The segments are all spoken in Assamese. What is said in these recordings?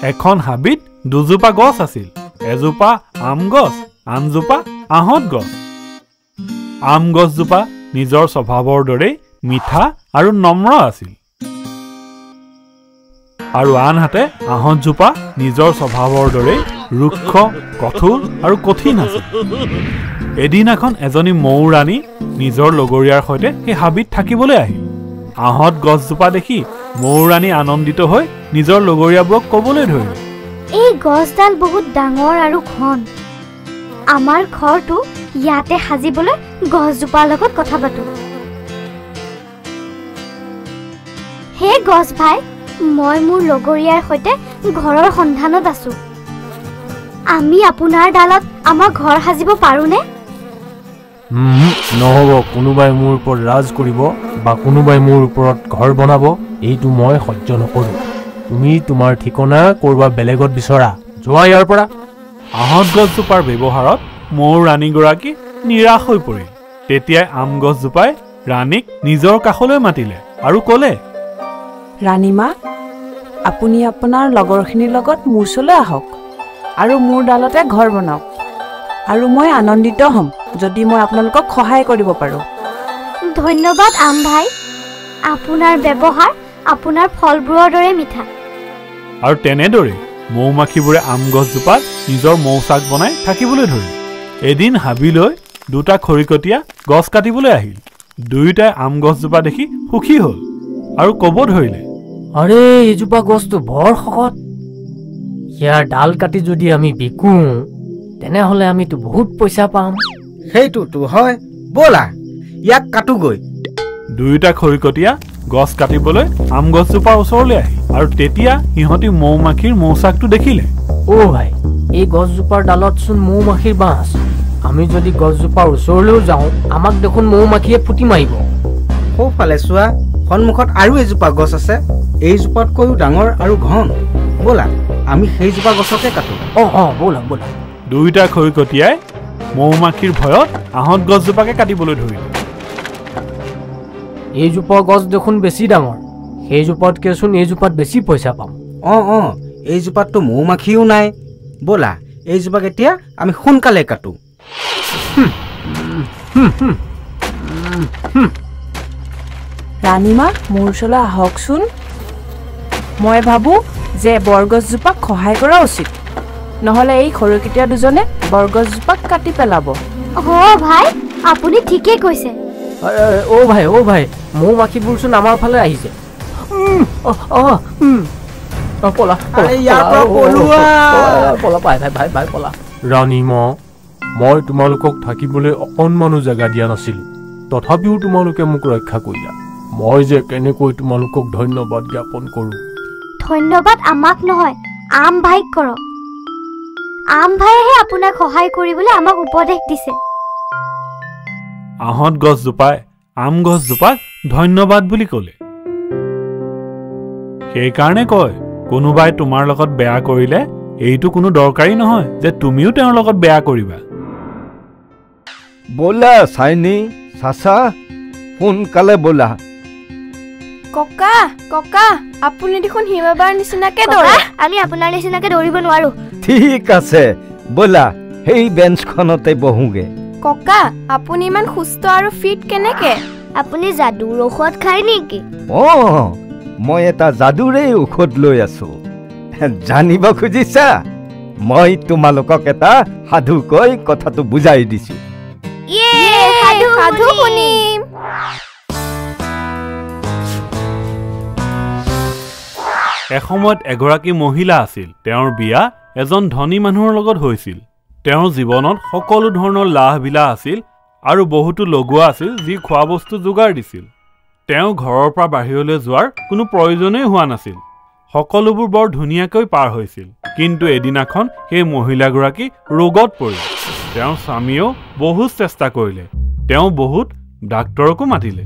এখন হাবিত দুজোপা গছ আছিল। এজোপা আম গছ, আনজোপা আহঁত গছ। আম গছজোপা নিজৰ স্বভাৱৰ দৰেই মিঠা আৰু নম্ৰ আছিল, আৰু আনহাতে আহঁতজোপা নিজৰ স্বভাৱৰ দৰেই ৰুক্ষ, কঠোৰ আৰু কঠিন আছিল। এদিনাখন এজনী মৌ ৰাণী নিজৰ লগৰীয়াৰ সৈতে সেই হাবিত থাকিবলৈ আহিল। আহঁত গছজোপা দেখি মৌ ৰাণী আনন্দিত হৈ নিজৰ লগৰীয়াবোৰক ক'বলৈ ধৰিলে, এই গছডাল বহুত ডাঙৰ আৰু ঘন। আমাৰ ঘৰটো ইয়াতে সাজিবলৈ গছজোপাৰ লগত কথা পাতো। হে গছ ভাই, মই মোৰ লগৰীয়াৰ সৈতে ঘৰৰ সন্ধানত আছো। আমি আপোনাৰ ডালত আমাৰ ঘৰ সাজিব পাৰোনে? নহ'ব। কোনোবাই মোৰ ওপৰত ৰাজ কৰিব বা কোনোবাই মোৰ ওপৰত ঘৰ বনাব, এইটো মই সহ্য নকৰোঁ। তুমি তোমাৰ ঠিকনা ক'ৰবাত বেলেগত বিচৰা, যোৱা ইয়াৰ পৰা। আহঁত গছজোপাৰ ব্যৱহাৰত মৌ ৰাণীগৰাকী নিৰাশ হৈ পৰিল। তেতিয়াই আম গছজোপাই ৰাণীক নিজৰ কাষলৈ মাতিলে আৰু ক'লে, ৰাণীমা, আপুনি আপোনাৰ লগৰখিনিৰ লগত মোৰ ওচৰলৈ আহক আৰু মোৰ ডালতে ঘৰ বনাওক, আৰু মই আনন্দিত হ'ম যদি মই আপোনালোকক সহায় কৰিব পাৰোঁ। ধন্যবাদ আম ভাই, আপোনাৰ ব্যৱহাৰ আপোনাৰ ফলবোৰৰ দৰে মিঠা। আৰু তেনেদৰে মৌ-মাখিবোৰে আম গছজোপাত নিজৰ মৌচাক বনাই থাকিবলৈ ধৰিল। এদিন হাবিলৈ দুটা খৰিকটীয়া গছ কাটিবলৈ আহিল। দুয়োটাই আম গছজোপা দেখি সুখী হ'ল আৰু ক'ব ধৰিলে, আৰে এইজোপা গছটো বৰ শকত। ইয়াৰ ডাল কাটি যদি আমি বিকো তেনেহ'লে আমিতো বহুত পইচা পাম। সেইটোতো হয়, ব'লা ইয়াক কাটোগৈ। দুয়োটা খৰিকটীয়া গছ কাটিবলৈ আম গছজোপাৰ ওচৰলৈ আহিল, আৰু তেতিয়া সিহঁতি মৌ-মাখিৰ মৌচাকটো দেখিলে। অ' ভাই, এই গছজোপাৰ ডালতচোন মৌ-মাখিৰ বাঁহ আছে। আমি যদি গছজোপাৰ ওচৰলৈও যাওঁ, আমাক দেখোন মৌ-মাখিয়ে ফুটি মাৰিব। সোঁফালে চোৱা, সন্মুখত আৰু এজোপা গছ আছে। এইজোপাতকৈও ডাঙৰ আৰু ঘন। ব'লা আমি সেইজোপা গছকে কাটো। ব'লা ব'লা। দুয়োটা খৰিকটীয়াই মৌ-মাখিৰ ভয়ত আহঁত গছজোপাকে কাটিবলৈ ধৰিলে। এইজোপা গছ দেখোন বেছি ডাঙৰ, সেইজোপাতকেচোন এইজোপাত বেছি পইচা পাম। এইজোপাততো মৌ-মাখিও নাই। ব'লা এইজোপাক এতিয়া আমি সোনকালে কাটো। ৰাণীমা, মোৰ ওচৰলৈ আহকচোন। মই ভাবোঁ যে বৰগছজোপাক সহায় কৰা উচিত, নহ'লে এই খৰিকটীয়া দুজনে বৰগছজোপাক কাটি পেলাব। ভাই, আপুনি ঠিকেই কৈছে। অ' ভাই, মৌ-মাখিবোৰচোন আমাৰ ফালে আহিছে। ৰাণীমা, মই তোমালোকক থাকিবলৈ অকণমানো জেগা দিয়া নাছিলো, তথাপিও তোমালোকে মোক ৰক্ষা কৰিলা। মই যে কেনেকৈ তোমালোকক ধন্যবাদ জ্ঞাপন কৰোঁ। ধন্যবাদ আমাক নহয়, আম ভাইক কৰক। আম ভাইহে আপোনাক সহায় কৰিবলৈ আমাক উপদেশ দিছে। আহঁত গছজোপাই আম গছজোপাক ধন্যবাদ বুলি ক'লে। সেইকাৰণে কয়, কোনোবাই তোমাৰ লগত বেয়া কৰিলে এইটো কোনো দৰকাৰী নহয় যে তুমিও তেওঁৰ লগত বেয়া কৰিবা। ব'লা চাইনি, চাচা, সোনকালে ব'লা। ককা, আপুনি দেখোন হিমাবাৰ নিচিনাকে দৌৰে। আমি আপোনাৰ নিচিনাকে দৌৰিব নোৱাৰো। ঠিক আছে, ব'লা সেই বেঞ্চখনতে বহোগে। ককা, আপুনি ইমান সুস্থ আৰু ফিট কেনেকে? আপুনি যাদুৰ ঔষধ খায় নেকি? মই এটা যাদুৰে ঔষধ লৈ আছো। জানিব খুজিছা? মই তোমালোকক এটা সাধু কৈ কথাটো বুজাই দিছো। সাধু শুনিম। এসময়ত এগৰাকী মহিলা আছিল। তেওঁৰ বিয়া এজন ধনী মানুহৰ লগত হৈছিল। তেওঁৰ জীৱনত সকলো ধৰণৰ লাহ-বিলাহ আছিল আৰু বহুতো লগোৱা আছিল যি খোৱা বস্তু যোগাৰ দিছিল। তেওঁ ঘৰৰ পৰা বাহিৰলৈ যোৱাৰ কোনো প্ৰয়োজনেই হোৱা নাছিল। সকলোবোৰ বৰ ধুনীয়াকৈ পাৰ হৈছিল। কিন্তু এদিনাখন সেই মহিলাগৰাকী ৰোগত পৰিল। তেওঁৰ স্বামীয়েও বহুত চেষ্টা কৰিলে। তেওঁ বহুত ডাক্তৰকো মাতিলে,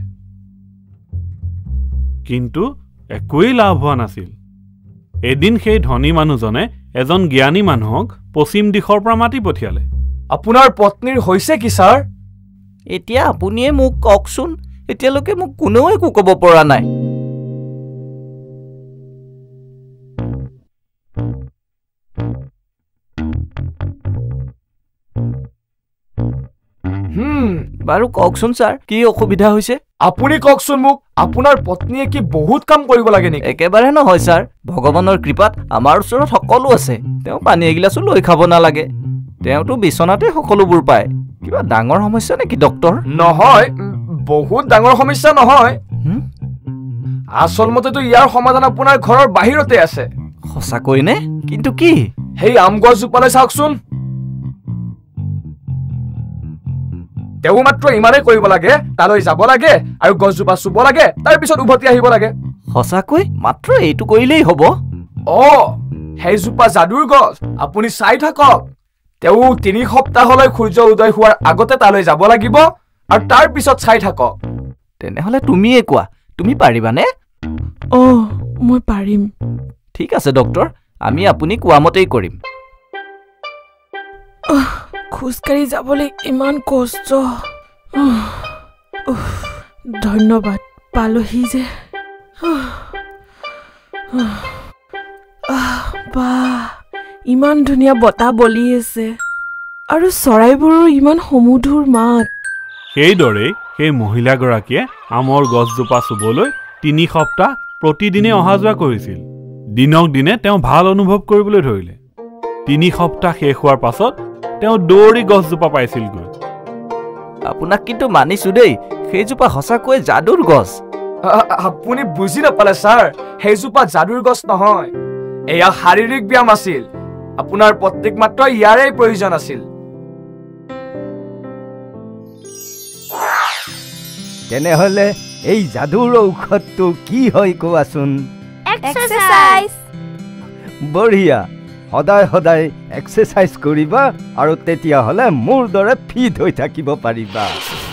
কিন্তু একোৱেই লাভ হোৱা নাছিল। এদিন সেই ধনী মানুহজনে এজন জ্ঞানী মানুহক পশ্চিম দিশৰ পৰা মাতি পঠিয়ালে। আপোনাৰ পত্নীৰ হৈছে কি ছাৰ? এতিয়া আপুনিয়ে মোক কওকচোন, এতিয়ালৈকে মোক কোনেও একো ক'ব পৰা নাই। বাৰু কওকচোন ছাৰ কি অসুবিধা হৈছে আপুনি কওকচোন মোক আপোনাৰ পত্নীয়ে কি বহুত কাম কৰিব লাগে নেকি একেবাৰে নহয় ছাৰ ভগৱানৰ কৃপাত আমাৰ ওচৰত সকলো আছে তেওঁ পানী এগিলাচো লৈ খাব নালাগে তেওঁতো বিচনাতে সকলোবোৰ পায় কিবা ডাঙৰ সমস্যা নেকি ডক্টৰ নহয় বহুত ডাঙৰ সমস্যা নহয় আচল মতেতো ইয়াৰ সমাধান আপোনাৰ ঘৰৰ বাহিৰতে আছে সঁচাকৈ নে কিন্তু কি সেই আম গছজোপালৈ চাওকচোন তেওঁ মাত্ৰ ইমানেই কৰিব লাগে তালৈ যাব লাগে আৰু গছজোপা চুব লাগে তাৰ পিছত উভতি আহিব লাগে সঁচাকৈ মাত্ৰ এইটো কৰিলেই হ'ব সেইজোপা যাদুৰ গছ আপুনি চাই থাকক তেওঁ 3 সপ্তাহলৈ সূৰ্য উদয় হোৱাৰ আগতে তালৈ যাব লাগিব আৰু তাৰ পিছত চাই থাকক তেনেহলে তুমিয়ে কোৱা তুমি পাৰিবানে মই পাৰিম ঠিক আছে ডক্টৰ আমি আপুনি কোৱা মতেই কৰিম খোজকাঢ়ি যাবলৈ ইমান কষ্ট ধন্যবাদ পালোহি যে ইমান ধুনীয়া বতাহ বলি আছে আৰু চৰাইবোৰৰ ইমান সমুধুৰ মাত সেইদৰে সেই মহিলাগৰাকীয়ে আমৰ গছজোপা চুবলৈ 3 সপ্তাহ প্ৰতিদিনে অহা যোৱা কৰিছিল দিনক দিনে তেওঁ ভাল অনুভৱ কৰিবলৈ ধৰিলে 3 সপ্তাহ শেষ হোৱাৰ পাছত তেওঁ দৌৰি গছজোপা পাইছিলগৈ আপোনাক কিন্তু মানিছো দেই সেইজোপা সঁচাকৈ যাদুৰ গছ আপুনি বুজি নাপালে ছাৰ সেইজোপা যাদুৰ গছ নহয় এয়া শাৰীৰিক ব্যায়াম আছিল আপোনাৰ পত্নীক মাত্ৰ ইয়াৰে প্ৰয়োজন আছিল তেনেহলে এই যাদুৰ ঔষধটো কি হয় কোৱাচোন এক্সাৰসাইজ বঢ়িয়া সদায় সদায় এক্সাৰসাইজ কৰিবা আৰু তেতিয়া হলে মোৰ দৰে ফিট হৈ থাকিব পাৰিবা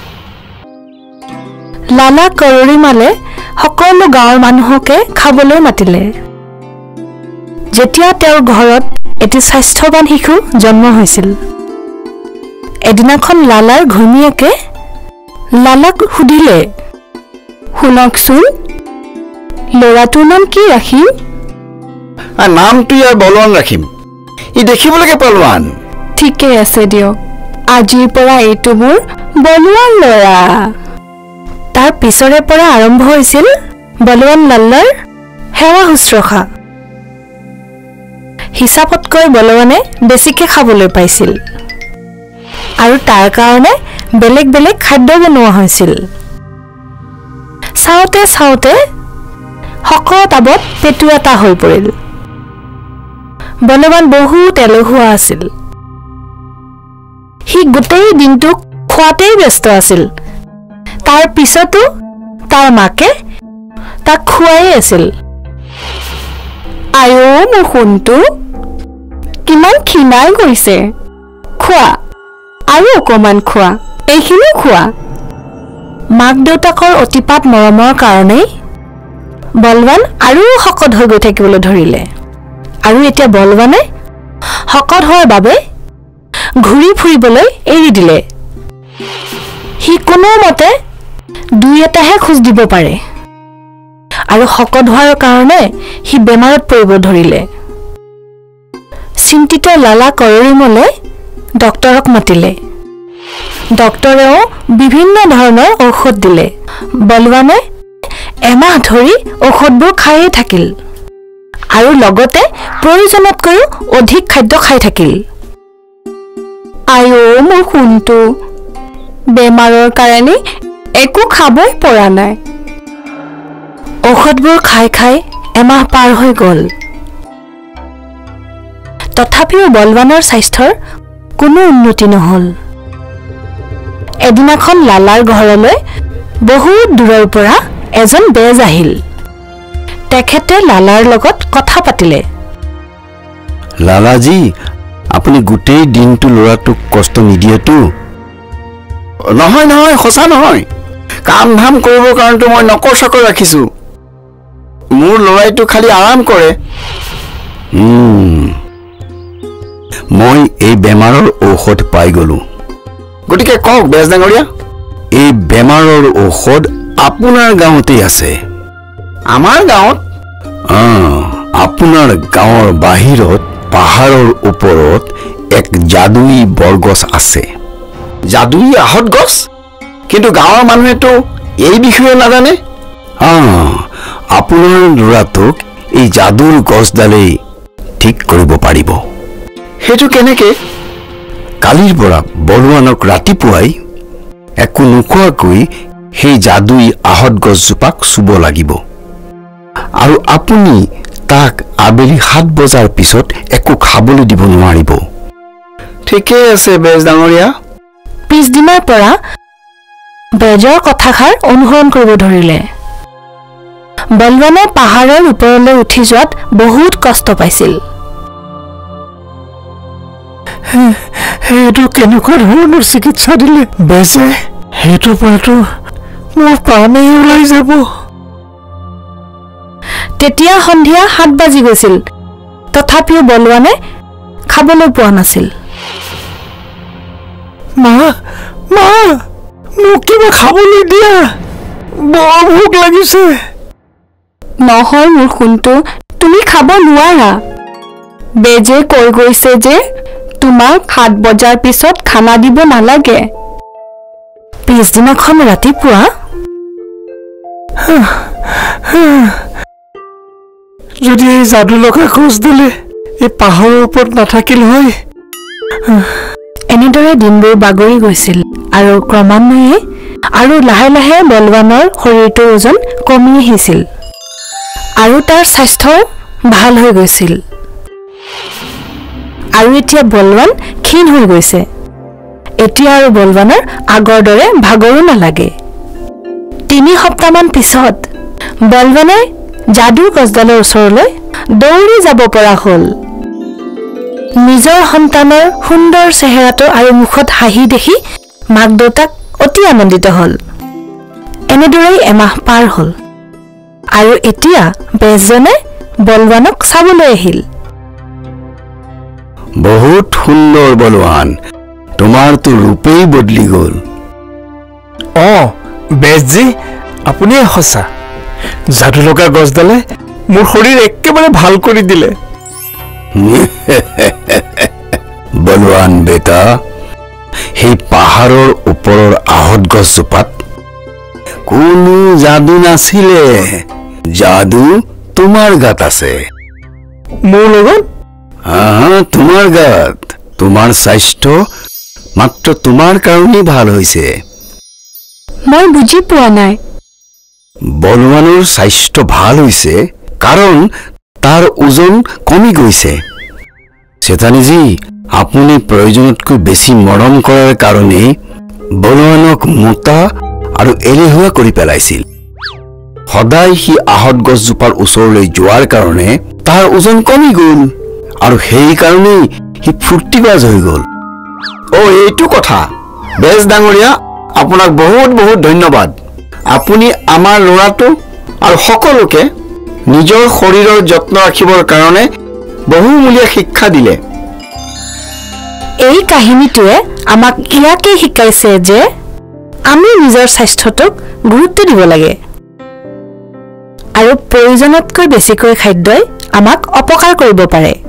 লালা কৰৰিমালে সকলো গাঁৱৰ মানুহকে খাবলৈ মাতিলে যেতিয়া তেওঁৰ ঘৰত এটি স্বাস্থ্যৱান শিশু জন্ম হৈছিল এদিনাখন লালাৰ ঘৈণীয়েকে লালাক সুধিলে শুনকচোন ল'ৰাটোৰ নাম কি ৰাখিম নামটো ইয়াৰ বলৱান ৰাখিম ই দেখিবলৈকে পলৱান ঠিকে আছে দিয়ক আজিৰ পৰা এইটো মোৰ বলৱান ল'ৰা তাৰ পিছৰে পৰা আৰম্ভ হৈছিল বলৱান লাল্লাৰ সেৱা শুশ্ৰূষা হিচাপতকৈ বলৱানে বেছিকৈ খাবলৈ পাইছিল আৰু তাৰ কাৰণে বেলেগ বেলেগ খাদ্য বনোৱা হৈছিল চাওঁতে চাওঁতে শকত আবত পেটু এটা হৈ পৰিল বলৱান বহুত এলেহুৱা আছিল সি গোটেই দিনটো খোৱাতেই ব্যস্ত আছিল তাৰ পিছতো তাৰ মাকে তাক খুৱাই আছিল আয়ো মোৰ সোণটো কিমান ক্ষীণাই গৈছে খোৱা আৰু অকণমান খোৱা এইখিনিও খোৱা মাক দেউতাকৰ অতিপাত মৰমৰ কাৰণেই বলৱান আৰু শকত হৈ গৈ থাকিবলৈ ধৰিলে আৰু এতিয়া বলৱানে শকত হোৱাৰ বাবে ঘূৰি ফুৰিবলৈ এৰি দিলে সি কোনোমতে 2 এটাহে খোজ দিব পাৰে আৰু শকত হোৱাৰ কাৰণে সি বেমাৰত পৰিব ধৰিলে চিন্তিত লালা কৰৰিমলে ডক্টৰক মাতিলে ডক্টৰেও বিভিন্ন ধৰণৰ ঔষধ দিলে বলৱানে এমাহ ধৰি ঔষধবোৰ খায়েই থাকিল আৰু লগতে প্ৰয়োজনতকৈও অধিক খাদ্য খাই থাকিল আয়ো মোৰ সোণটো বেমাৰৰ কাৰণে একো খাবই পৰা নাই ঔষধবোৰ খাই খাই এমাহ পাৰ হৈ গ'ল তথাপিও বলৱানৰ স্বাস্থ্যৰ কোনো উন্নতি নহ'ল এদিনাখন লালাৰ ঘৰলৈ বহুত দূৰৰ পৰা এজন বেজ আহিল তেখেতে লালাৰ লগত কথা পাতিলে লালাজী আপুনি গোটেই দিনটো ল'ৰাটোক কষ্ট নিদিয়েতো নহয় নহয় সঁচা নহয় কাম ধাম কৰিবৰ কাৰণেতো মই নকৰ চাকৰ ৰাখিছোঁ মোৰ ল'ৰাইটো খালি আৰাম কৰে মই এই বেমাৰৰ ঔষধ পাই গ'লোঁ গতিকে কওক বেজ ডাঙৰীয়া এই বেমাৰৰ ঔষধ আপোনাৰ গাঁৱতেই আছে আমাৰ গাঁৱত আপোনাৰ গাঁৱৰ বাহিৰত পাহাৰৰ ওপৰত এক যাদুই বৰগছ আছে যাদুই আহত গছ কিন্তু গাঁৱৰ মানুহেতো এই বিষয়ে নাজানে আপোনাৰ ল'ৰাটোক এই যাদুৰ গছডালেই ঠিক কৰিব পাৰিব সেইটো কেনেকে কালিৰ পৰা বলৱানক ৰাতিপুৱাই একো নোখোৱাকৈ সেই যাদুই আহত গছজোপাক চুব লাগিব আৰু আপুনি তাক আবেলি 7 বজাৰ পিছত একো খাবলৈ দিব নোৱাৰিব ঠিকে আছে বেজ ডাঙৰীয়া পিছদিনাৰ পৰা বেজৰ কথাষাৰ অনুসৰণ কৰিব ধৰিলে বলৱানে পাহাৰৰ ওপৰলৈ উঠি যোৱাত বহুত কষ্ট পাইছিল এইটো কেনেকুৱা ধৰণৰ চিকিৎসা দিলে বেজে সেইটো পৰাটো মোৰ প্ৰাণেই ওলাই যাব তেতিয়া সন্ধিয়া 7 বাজি গৈছিল তথাপিও বলৱানে খাবলৈ পোৱা নাছিল মা মোক কিবা খাবলৈ দিয়া বৰ ভোক লাগিছে নহয় মোৰ সোণটো তুমি খাব নোৱাৰা বেজে কৈ গৈছে যে তোমাক 7 বজাৰ পিছত খানা দিব নালাগে পিছদিনাখন ৰাতিপুৱা যদি এই যাদু লগা খোজ দিলে এই পাহাৰৰ ওপৰত নাথাকিল হয় এনেদৰে দিনবোৰ বাগৰি গৈছিল আৰু ক্ৰমান্বয়ে আৰু লাহে লাহে বলৱানৰ শৰীৰটোৰ ওজন কমি আহিছিল আৰু তাৰ স্বাস্থ্য ভাল হৈ গৈছিল আৰু এতিয়া বলৱান ক্ষীণ হৈ গৈছে এতিয়া আৰু বলৱানৰ আগৰ দৰে ভাগৰো নালাগে 3 সপ্তাহমান পিছত বলৱানে যাদুৰ গছডালৰ ওচৰলৈ দৌৰি যাব পৰা হ'ল নিজৰ সন্তানৰ সুন্দৰ চেহেৰাটো আৰু মুখত হাঁহি দেখি মাক দেউতাক অতি আনন্দিত হ'ল এনেদৰেই এমাহ পাৰ হ'ল আৰু এতিয়া বেজজনে বলৱানক চাবলৈ আহিল বহুত সুন্দৰ বলৱান তোমাৰতো ৰূপেই বদলি গ'ল বেজজি আপুনি সঁচা যাদু লগা গছডালে মোৰ শৰীৰ একেবাৰে ভাল কৰি দিলে বলৱান বেটা সেই পাহাৰৰ ওপৰৰ আহত গছজোপাত কোনো যাদু নাছিলে যাদু তোমাৰ গাত আছে মোৰ লগত তোমাৰ গাত তোমাৰ স্বাস্থ্য মাত্ৰ তোমাৰ কাৰণেই ভাল হৈছে মই বুজি পোৱা নাই বলৱানৰ স্বাস্থ্য ভাল হৈছে কাৰণ তাৰ ওজন কমি গৈছে চেতানীজি আপুনি প্ৰয়োজনতকৈ বেছি মৰম কৰাৰ কাৰণে বলৱানক মোটা আৰু এলেহুৱা কৰি পেলাইছিল সদায় সি আহত গছজোপাৰ ওচৰলৈ যোৱাৰ কাৰণে তাৰ ওজন কমি গ'ল আৰু সেই কাৰণেই সি ফূৰ্তিবাজ হৈ গ'ল এইটো কথা বেজ ডাঙৰীয়া আপোনাক বহুত বহুত ধন্যবাদ আপুনি আমাৰ ল'ৰাটো আৰু সকলোকে নিজৰ শৰীৰৰ যত্ন ৰাখিবৰ কাৰণে বহুমূলীয়া শিক্ষা দিলে এই কাহিনীটোৱে আমাক ইয়াকে শিকাইছে যে আমি নিজৰ স্বাস্থ্যটোক গুৰুত্ব দিব লাগে আৰু প্ৰয়োজনতকৈ বেছিকৈ খাদ্যই আমাক অপকাৰ কৰিব পাৰে